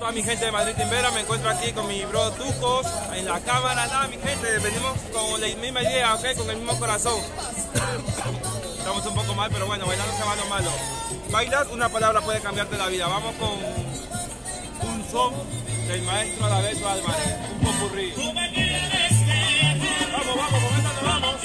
toda mi gente de Madrid Timbera. Me encuentro aquí con mi bro Tucos en la cámara. Nada, mi gente, venimos con la misma idea, ¿ok? Con el mismo corazón. Estamos un poco mal, pero bueno, bailando se va lo malo. Bailar, una palabra puede cambiarte la vida. Vamos con un son del maestro Daveso Álvarez, un popurrí. Vamos, vamos, con esta nos vamos,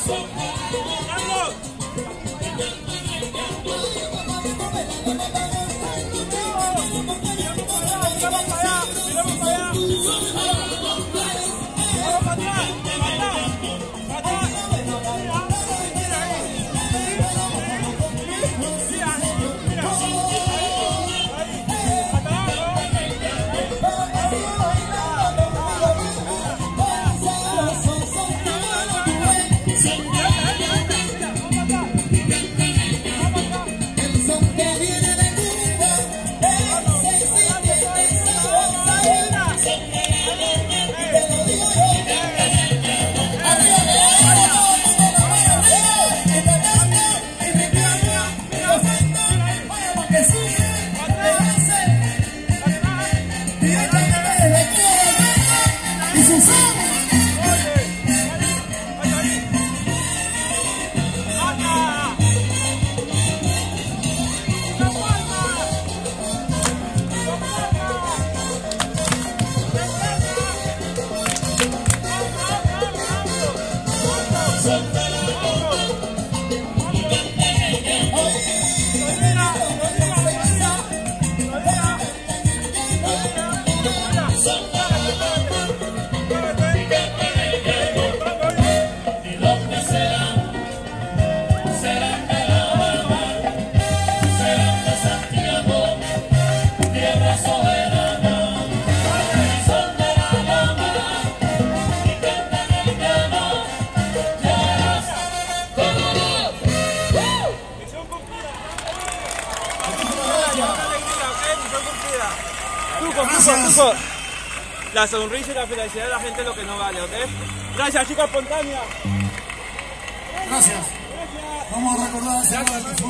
Tuco. La sonrisa y la felicidad de la gente es lo que no vale, ¿ok? Gracias, chicos, espontánea. Gracias. Vamos a recordar ese